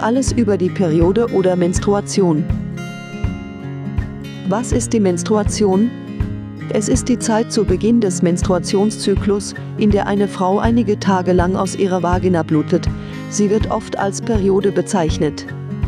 alles über die Periode oder Menstruation. Was ist die Menstruation? Es ist die Zeit zu Beginn des Menstruationszyklus, in der eine Frau einige Tage lang aus ihrer Vagina blutet. Sie wird oft als Periode bezeichnet.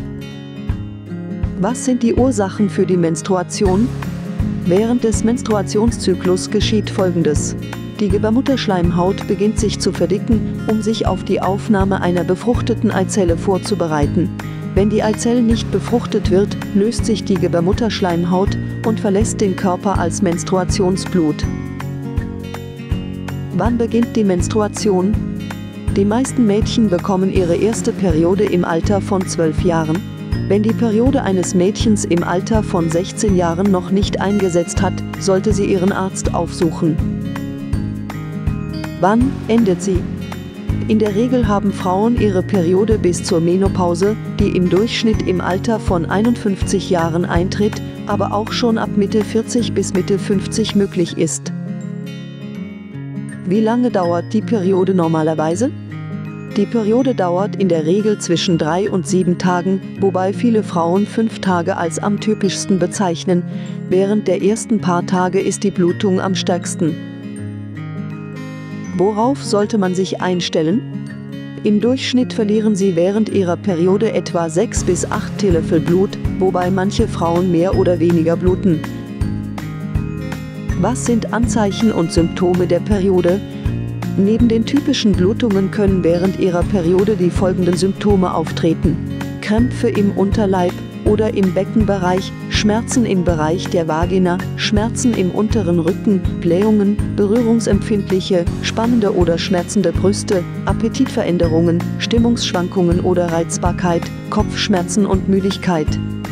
Was sind die Ursachen für die Menstruation? Während des Menstruationszyklus geschieht Folgendes. Die Gebärmutterschleimhaut beginnt sich zu verdicken, um sich auf die Aufnahme einer befruchteten Eizelle vorzubereiten. Wenn die Eizelle nicht befruchtet wird, löst sich die Gebärmutterschleimhaut und verlässt den Körper als Menstruationsblut. Wann beginnt die Menstruation? Die meisten Mädchen bekommen ihre erste Periode im Alter von 12 Jahren. Wenn die Periode eines Mädchens im Alter von 16 Jahren noch nicht eingesetzt hat, sollte sie ihren Arzt aufsuchen. Wann endet sie? In der Regel haben Frauen ihre Periode bis zur Menopause, die im Durchschnitt im Alter von 51 Jahren eintritt, aber auch schon ab Mitte 40 bis Mitte 50 möglich ist. Wie lange dauert die Periode normalerweise? Die Periode dauert in der Regel zwischen 3 und 7 Tagen, wobei viele Frauen 5 Tage als am typischsten bezeichnen. Während der ersten paar Tage ist die Blutung am stärksten. Worauf sollte man sich einstellen? Im Durchschnitt verlieren sie während ihrer Periode etwa 6 bis 8 Teelöffel Blut, wobei manche Frauen mehr oder weniger bluten. Was sind Anzeichen und Symptome der Periode? Neben den typischen Blutungen können während ihrer Periode die folgenden Symptome auftreten: Krämpfe im Unterleib oder im Beckenbereich, Schmerzen im Bereich der Vagina, Schmerzen im unteren Rücken, Blähungen, berührungsempfindliche, spannende oder schmerzende Brüste, Appetitveränderungen, Stimmungsschwankungen oder Reizbarkeit, Kopfschmerzen und Müdigkeit.